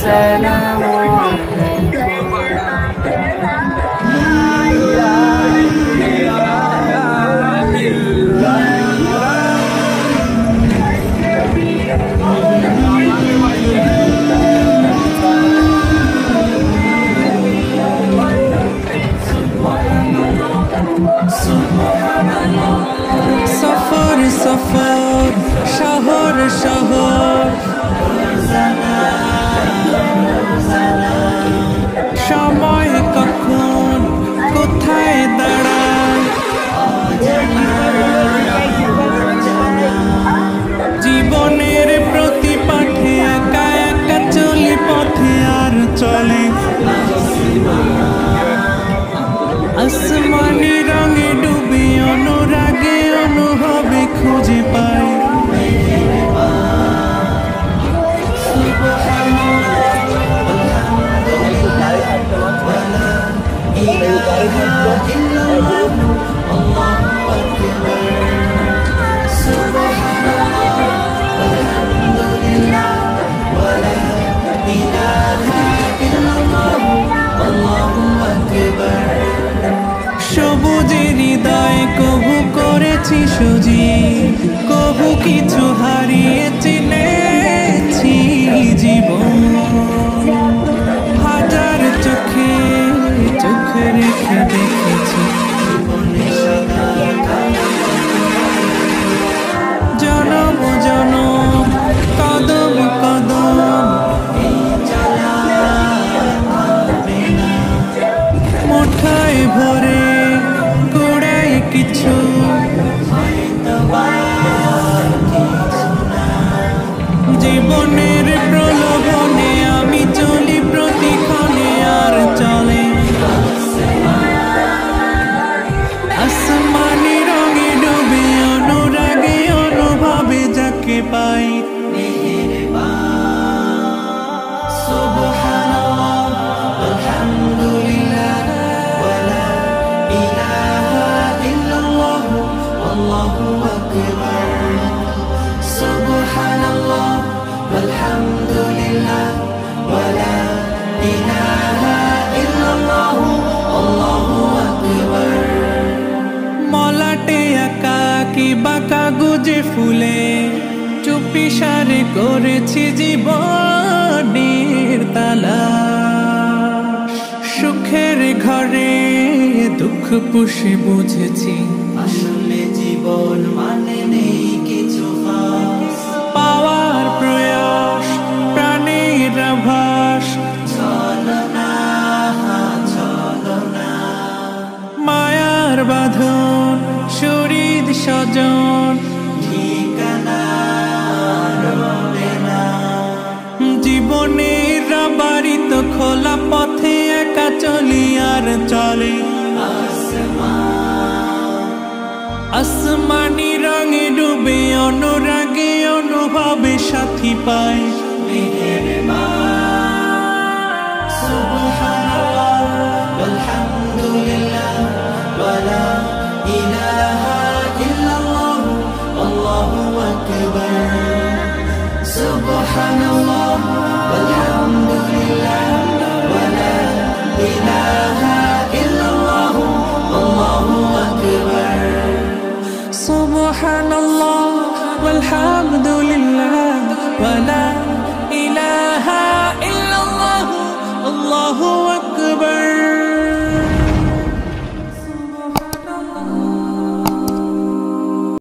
السلام সফর সফর শহর শহর সময় কখন কোথায় দাঁড়ায় জীবনের প্রতি পাঠে একা একা চলি পথে আর চলে আসমানি রঙে ডুবে অনুরাগে অনুভবে খুঁজে পাই সবুজের হৃদয় কবু করেছি সজীব কবু কিছু হারিয়ে চিনেছি জীবন হাজার চোখে চোখ রেখে দেখেছি জনম জনম কদম কদম মুঠায় ভরে কুড়াই কিছু জীবনের প্রলোভনে আমি চলি প্রতিক্ষণে আর চলে আসমানি রঙে ডুবে অনুরাগে অনুভবে যাকে পাই মলাটে একাকি বাঁকা গুজে ফুলে চুপি সারে করেছি জীবনের তালা সুখের ঘরে দুঃখ পুষে বুঝেছি আসলে জীবন মানে নেই কিছু পাওয়ার প্রয়াস প্রাণের আভাস মায়ার বাঁধন শরীর স্বজন জীবনের বাড়িত খোলা পথে একা চলি আর চলে আসমানি রঙে ডুবে অনুরাগে অনুভবে সাথী পাই سبحان الله والحمد لله ولا إله